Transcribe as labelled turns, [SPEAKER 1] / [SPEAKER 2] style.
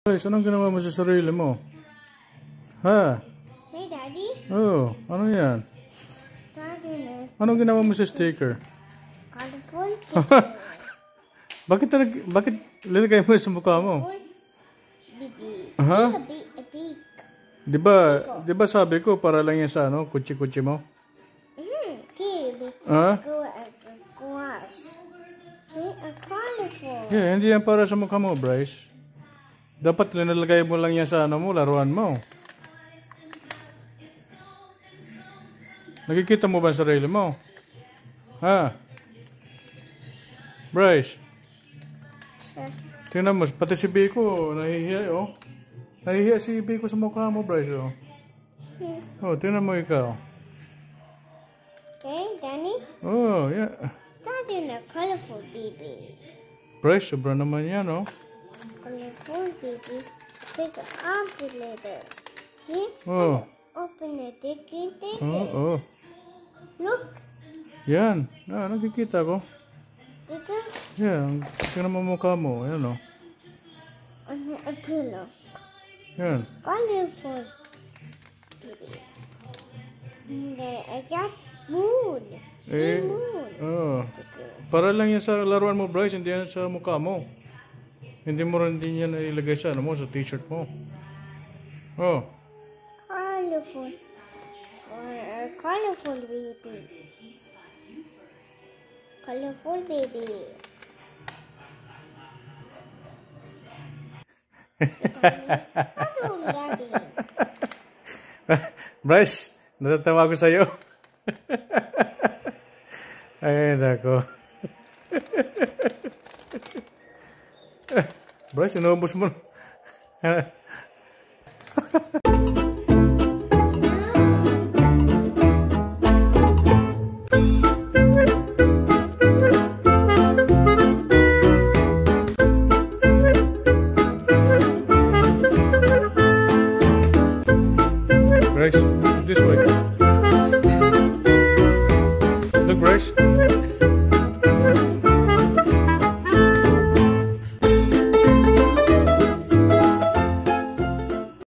[SPEAKER 1] Guys, anong ginawa mo sa sarili mo? Ha?
[SPEAKER 2] Hey, Daddy?
[SPEAKER 1] Oh, ano yan?
[SPEAKER 2] Daddy,
[SPEAKER 1] Anong ginawa mo sa sticker?
[SPEAKER 2] colorful.
[SPEAKER 1] Bakit linagay mo sa mukha mo?
[SPEAKER 2] Bibi.
[SPEAKER 1] Ha?
[SPEAKER 2] A beak.
[SPEAKER 1] Diba sabi ko para lang yan sa ano, kutsi-kutsi mo?
[SPEAKER 2] Kid.
[SPEAKER 1] Ha?
[SPEAKER 2] Go across. See, a colorful.
[SPEAKER 1] Yeah, hindi yan para sa mukha mo, Bryce. Dapat linalagay mo lang yan sa ano mo, laruan mo. Nakikita mo ba ang sarili mo? Ha? Bryce? Tingnan mo, pati si Biko, nahihiya, oh. Nahihiya si Biko sa mukha mo, Bryce, oh. Oh, tingnan mo ikaw.
[SPEAKER 2] Okay, Danny?
[SPEAKER 1] Oh, yeah.
[SPEAKER 2] Daddy, a colorful baby.
[SPEAKER 1] Bryce, sobra naman yan, oh.
[SPEAKER 2] Colorful baby. Take off the letter. See?
[SPEAKER 1] Oh.
[SPEAKER 2] Open it. Take it.
[SPEAKER 1] Oh.
[SPEAKER 2] Look.
[SPEAKER 1] Yan. Ah, nakikita ko.
[SPEAKER 2] Take it.
[SPEAKER 1] Yan. Tingnan mo mukha mo. Yan, oh.
[SPEAKER 2] On a pillow.
[SPEAKER 1] Yan.
[SPEAKER 2] Colorful baby. Okay, I got moon. See moon.
[SPEAKER 1] Oh. Para lang yan sa laruan mo, Bryce. Hindi yan sa mukha mo. Hindi mo rin din yan ilagay sa ano mo, sa t-shirt mo. Oh.
[SPEAKER 2] Colorful. Colorful baby. Colorful baby. Hello, Daddy.
[SPEAKER 1] Bryce, natatawa ko sa'yo. Ay, nako. Bryce, inubos mo. Bryce, this way. Look, Bryce.